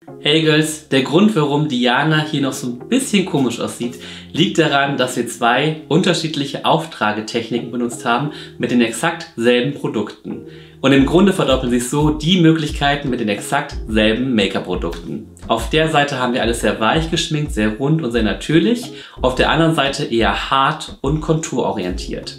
Hey Girls, der Grund, warum Diana hier noch so ein bisschen komisch aussieht, liegt daran, dass wir zwei unterschiedliche Auftragetechniken benutzt haben mit den exakt selben Produkten. Und im Grunde verdoppeln sich so die Möglichkeiten mit den exakt selben Make-up-Produkten. Auf der Seite haben wir alles sehr weich geschminkt, sehr rund und sehr natürlich. Auf der anderen Seite eher hart und konturorientiert.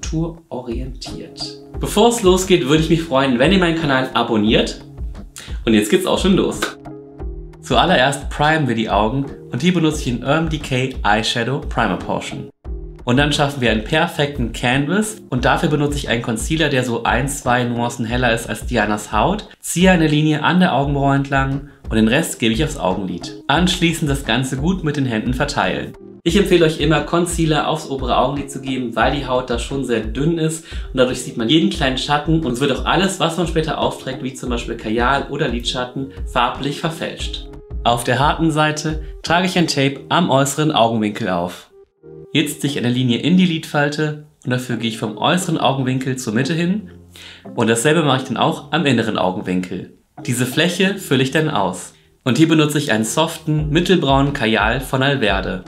Bevor es losgeht, würde ich mich freuen, wenn ihr meinen Kanal abonniert. Und jetzt geht's auch schon los. Zuallererst primen wir die Augen und hier benutze ich den Urban Decay Eyeshadow Primer Potion. Und dann schaffen wir einen perfekten Canvas und dafür benutze ich einen Concealer, der so 1-2 Nuancen heller ist als Dianas Haut, ziehe eine Linie an der Augenbraue entlang und den Rest gebe ich aufs Augenlid. Anschließend das Ganze gut mit den Händen verteilen. Ich empfehle euch immer Concealer aufs obere Augenlid zu geben, weil die Haut da schon sehr dünn ist und dadurch sieht man jeden kleinen Schatten und es wird auch alles, was man später aufträgt, wie zum Beispiel Kajal oder Lidschatten, farblich verfälscht. Auf der harten Seite trage ich ein Tape am äußeren Augenwinkel auf. Jetzt ziehe ich eine Linie in die Lidfalte und dafür gehe ich vom äußeren Augenwinkel zur Mitte hin und dasselbe mache ich dann auch am inneren Augenwinkel. Diese Fläche fülle ich dann aus. Und hier benutze ich einen soften, mittelbraunen Kajal von Alverde.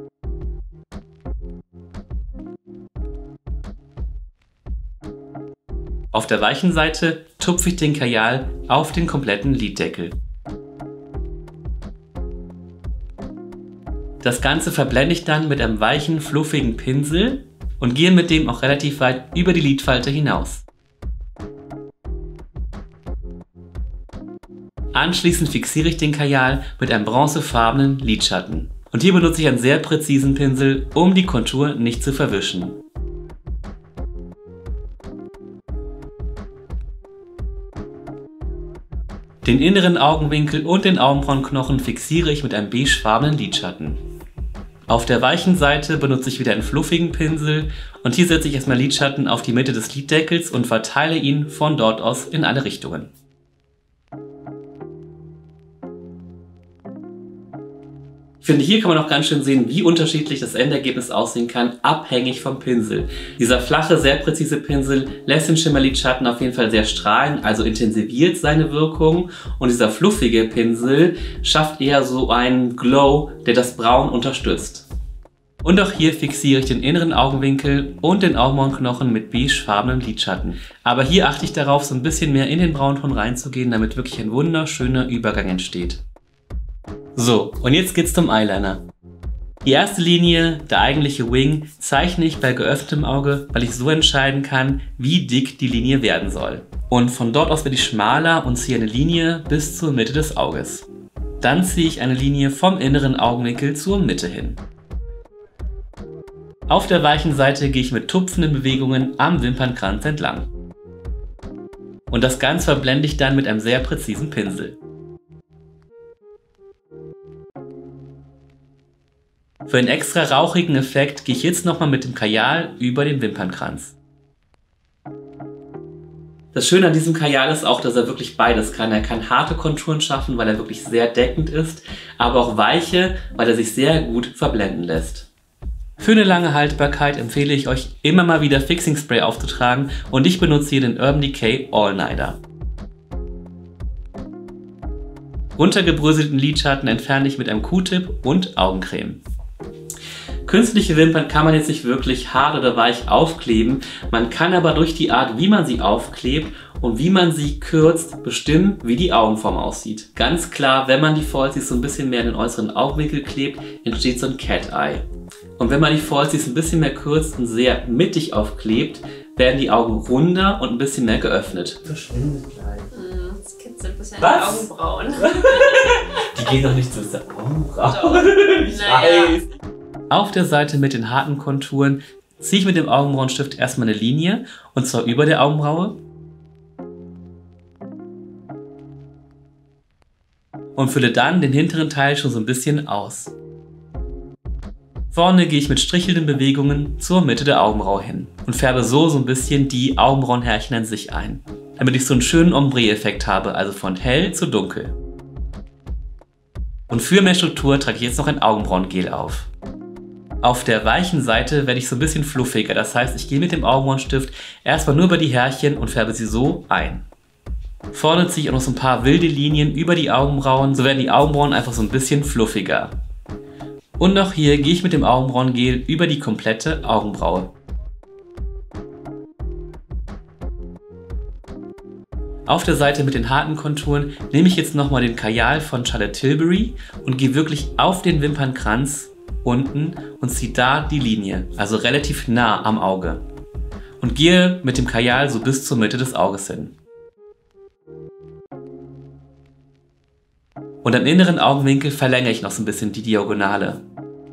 Auf der weichen Seite tupfe ich den Kajal auf den kompletten Liddeckel. Das Ganze verblende ich dann mit einem weichen, fluffigen Pinsel und gehe mit dem auch relativ weit über die Lidfalte hinaus. Anschließend fixiere ich den Kajal mit einem bronzefarbenen Lidschatten. Und hier benutze ich einen sehr präzisen Pinsel, um die Kontur nicht zu verwischen. Den inneren Augenwinkel und den Augenbrauenknochen fixiere ich mit einem beigefarbenen Lidschatten. Auf der weichen Seite benutze ich wieder einen fluffigen Pinsel und hier setze ich erstmal Lidschatten auf die Mitte des Liddeckels und verteile ihn von dort aus in alle Richtungen. Ich finde, hier kann man auch ganz schön sehen, wie unterschiedlich das Endergebnis aussehen kann, abhängig vom Pinsel. Dieser flache, sehr präzise Pinsel lässt den Schimmerlidschatten auf jeden Fall sehr strahlen, also intensiviert seine Wirkung. Und dieser fluffige Pinsel schafft eher so einen Glow, der das Braun unterstützt. Und auch hier fixiere ich den inneren Augenwinkel und den Augenbrauenknochen mit beigefarbenen Lidschatten. Aber hier achte ich darauf, so ein bisschen mehr in den Braunton reinzugehen, damit wirklich ein wunderschöner Übergang entsteht. So, und jetzt geht's zum Eyeliner. Die erste Linie, der eigentliche Wing, zeichne ich bei geöffnetem Auge, weil ich so entscheiden kann, wie dick die Linie werden soll. Und von dort aus werde ich schmaler und ziehe eine Linie bis zur Mitte des Auges. Dann ziehe ich eine Linie vom inneren Augenwinkel zur Mitte hin. Auf der weichen Seite gehe ich mit tupfenden Bewegungen am Wimpernkranz entlang. Und das Ganze verblende ich dann mit einem sehr präzisen Pinsel. Für einen extra rauchigen Effekt gehe ich jetzt nochmal mit dem Kajal über den Wimpernkranz. Das Schöne an diesem Kajal ist auch, dass er wirklich beides kann. Er kann harte Konturen schaffen, weil er wirklich sehr deckend ist, aber auch weiche, weil er sich sehr gut verblenden lässt. Für eine lange Haltbarkeit empfehle ich euch immer mal wieder Fixing Spray aufzutragen und ich benutze hier den Urban Decay All Nighter. Runtergebröselten Lidschatten entferne ich mit einem Q-Tip und Augencreme. Künstliche Wimpern kann man jetzt nicht wirklich hart oder weich aufkleben, man kann aber durch die Art, wie man sie aufklebt und wie man sie kürzt, bestimmen, wie die Augenform aussieht. Ganz klar, wenn man die Falsies so ein bisschen mehr in den äußeren Augenwinkel klebt, entsteht so ein Cat Eye. Und wenn man die Falsies ein bisschen mehr kürzt und sehr mittig aufklebt, werden die Augen runder und ein bisschen mehr geöffnet. Verschwindet gleich. Das kitzelt ein bisschen an die Augenbrauen. Die gehen doch nicht zu der Augenbrauen. Ich weiß. Auf der Seite mit den harten Konturen ziehe ich mit dem Augenbrauenstift erstmal eine Linie, und zwar über der Augenbraue. Und fülle dann den hinteren Teil schon so ein bisschen aus. Vorne gehe ich mit strichelnden Bewegungen zur Mitte der Augenbraue hin und färbe so ein bisschen die Augenbrauenhärchen an sich ein, damit ich so einen schönen Ombre-Effekt habe, also von hell zu dunkel. Und für mehr Struktur trage ich jetzt noch ein Augenbrauengel auf. Auf der weichen Seite werde ich so ein bisschen fluffiger, das heißt, ich gehe mit dem Augenbrauenstift erstmal nur über die Härchen und färbe sie so ein. Vorne ziehe ich auch noch so ein paar wilde Linien über die Augenbrauen, so werden die Augenbrauen einfach so ein bisschen fluffiger. Und auch hier gehe ich mit dem Augenbrauengel über die komplette Augenbraue. Auf der Seite mit den harten Konturen nehme ich jetzt nochmal den Kajal von Charlotte Tilbury und gehe wirklich auf den Wimpernkranz unten und ziehe da die Linie, also relativ nah am Auge. Und gehe mit dem Kajal so bis zur Mitte des Auges hin. Und am inneren Augenwinkel verlängere ich noch so ein bisschen die Diagonale.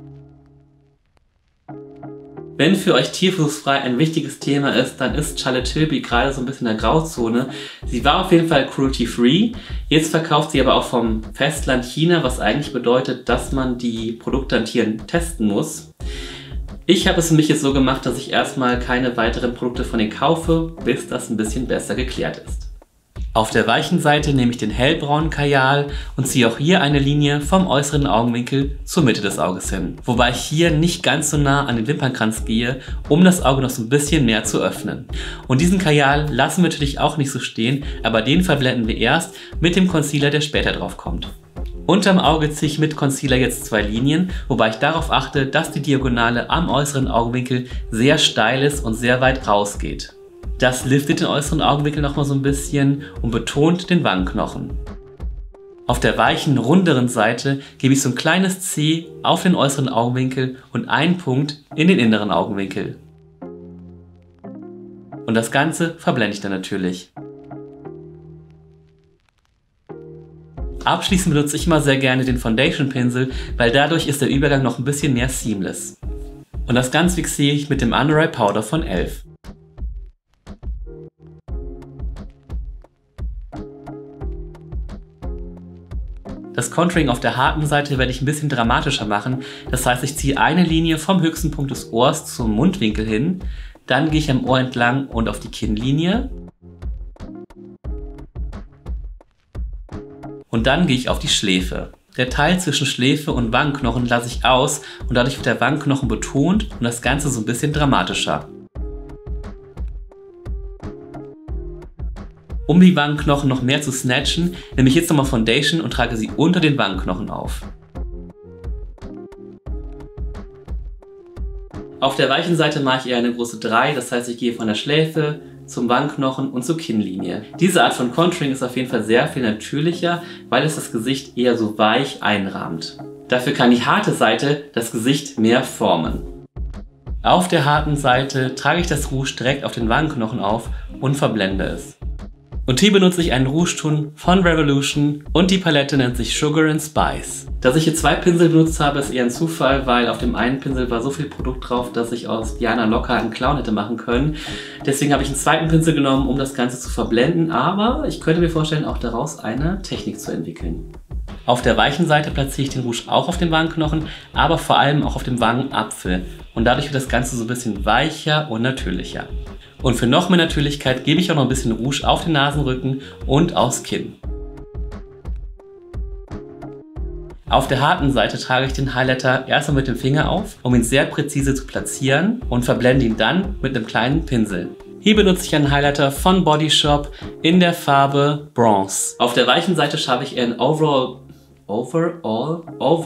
Wenn für euch tierversuchsfrei ein wichtiges Thema ist, dann ist Charlotte Tilbury gerade so ein bisschen in der Grauzone. Sie war auf jeden Fall cruelty-free, jetzt verkauft sie aber auch vom Festland China, was eigentlich bedeutet, dass man die Produkte an Tieren testen muss. Ich habe es für mich jetzt so gemacht, dass ich erstmal keine weiteren Produkte von denen kaufe, bis das ein bisschen besser geklärt ist. Auf der weichen Seite nehme ich den hellbraunen Kajal und ziehe auch hier eine Linie vom äußeren Augenwinkel zur Mitte des Auges hin. Wobei ich hier nicht ganz so nah an den Wimpernkranz gehe, um das Auge noch so ein bisschen mehr zu öffnen. Und diesen Kajal lassen wir natürlich auch nicht so stehen, aber den verblenden wir erst mit dem Concealer, der später drauf kommt. Unterm Auge ziehe ich mit Concealer jetzt zwei Linien, wobei ich darauf achte, dass die Diagonale am äußeren Augenwinkel sehr steil ist und sehr weit rausgeht. Das liftet den äußeren Augenwinkel nochmal so ein bisschen und betont den Wangenknochen. Auf der weichen, runderen Seite gebe ich so ein kleines C auf den äußeren Augenwinkel und einen Punkt in den inneren Augenwinkel. Und das Ganze verblende ich dann natürlich. Abschließend benutze ich immer sehr gerne den Foundation-Pinsel, weil dadurch ist der Übergang noch ein bisschen mehr seamless. Und das Ganze fixiere ich mit dem Under Eye Powder von e.l.f. Das Contouring auf der harten Seite werde ich ein bisschen dramatischer machen. Das heißt, ich ziehe eine Linie vom höchsten Punkt des Ohrs zum Mundwinkel hin. Dann gehe ich am Ohr entlang und auf die Kinnlinie. Und dann gehe ich auf die Schläfe. Der Teil zwischen Schläfe und Wangenknochen lasse ich aus und dadurch wird der Wangenknochen betont und das Ganze so ein bisschen dramatischer. Um die Wangenknochen noch mehr zu snatchen, nehme ich jetzt nochmal Foundation und trage sie unter den Wangenknochen auf. Auf der weichen Seite mache ich eher eine große 3, das heißt ich gehe von der Schläfe zum Wangenknochen und zur Kinnlinie. Diese Art von Contouring ist auf jeden Fall sehr viel natürlicher, weil es das Gesicht eher so weich einrahmt. Dafür kann die harte Seite das Gesicht mehr formen. Auf der harten Seite trage ich das Rouge direkt auf den Wangenknochen auf und verblende es. Und hier benutze ich einen Rougeton von Revolution und die Palette nennt sich Sugar and Spice. Dass ich hier zwei Pinsel benutzt habe, ist eher ein Zufall, weil auf dem einen Pinsel war so viel Produkt drauf, dass ich aus Diana locker einen Clown hätte machen können. Deswegen habe ich einen zweiten Pinsel genommen, um das Ganze zu verblenden, aber ich könnte mir vorstellen, auch daraus eine Technik zu entwickeln. Auf der weichen Seite platziere ich den Rouge auch auf den Wangenknochen, aber vor allem auch auf dem Wangenapfel. Und dadurch wird das Ganze so ein bisschen weicher und natürlicher. Und für noch mehr Natürlichkeit gebe ich auch noch ein bisschen Rouge auf den Nasenrücken und aufs Kinn. Auf der harten Seite trage ich den Highlighter erstmal mit dem Finger auf, um ihn sehr präzise zu platzieren und verblende ihn dann mit einem kleinen Pinsel. Hier benutze ich einen Highlighter von Body Shop in der Farbe Bronze. Auf der weichen Seite schaffe ich eher einen Overall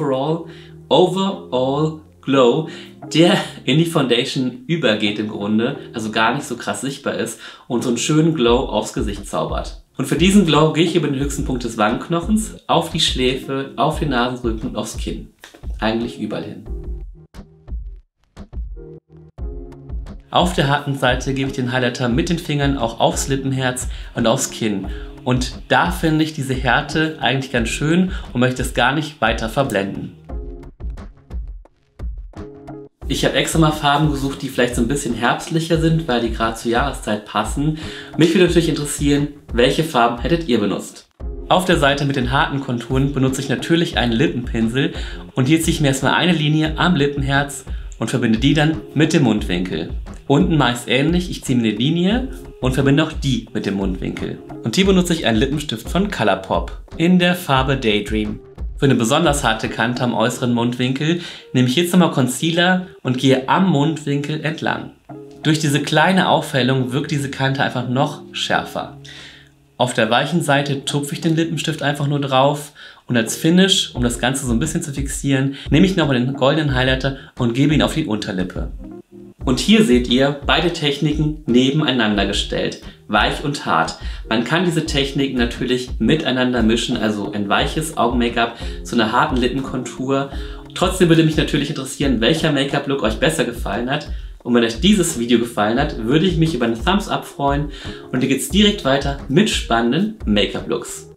Glow, der in die Foundation übergeht im Grunde, also gar nicht so krass sichtbar ist und so einen schönen Glow aufs Gesicht zaubert. Und für diesen Glow gehe ich über den höchsten Punkt des Wangenknochens, auf die Schläfe, auf den Nasenrücken und aufs Kinn. Eigentlich überall hin. Auf der harten Seite gebe ich den Highlighter mit den Fingern auch aufs Lippenherz und aufs Kinn. Und da finde ich diese Härte eigentlich ganz schön und möchte es gar nicht weiter verblenden. Ich habe extra mal Farben gesucht, die vielleicht so ein bisschen herbstlicher sind, weil die gerade zur Jahreszeit passen. Mich würde natürlich interessieren, welche Farben hättet ihr benutzt? Auf der Seite mit den harten Konturen benutze ich natürlich einen Lippenpinsel und hier ziehe ich mir erstmal eine Linie am Lippenherz und verbinde die dann mit dem Mundwinkel. Unten meist ähnlich, ich ziehe mir eine Linie und verbinde auch die mit dem Mundwinkel. Und hier benutze ich einen Lippenstift von Colourpop in der Farbe Daydream. Für eine besonders harte Kante am äußeren Mundwinkel nehme ich jetzt nochmal Concealer und gehe am Mundwinkel entlang. Durch diese kleine Aufhellung wirkt diese Kante einfach noch schärfer. Auf der weichen Seite tupfe ich den Lippenstift einfach nur drauf und als Finish, um das Ganze so ein bisschen zu fixieren, nehme ich nochmal den goldenen Highlighter und gebe ihn auf die Unterlippe. Und hier seht ihr beide Techniken nebeneinander gestellt, weich und hart. Man kann diese Techniken natürlich miteinander mischen, also ein weiches Augen-Make-up zu einer harten Lippenkontur. Trotzdem würde mich natürlich interessieren, welcher Make-up-Look euch besser gefallen hat. Und wenn euch dieses Video gefallen hat, würde ich mich über einen Thumbs Up freuen. Und hier geht es direkt weiter mit spannenden Make-up-Looks.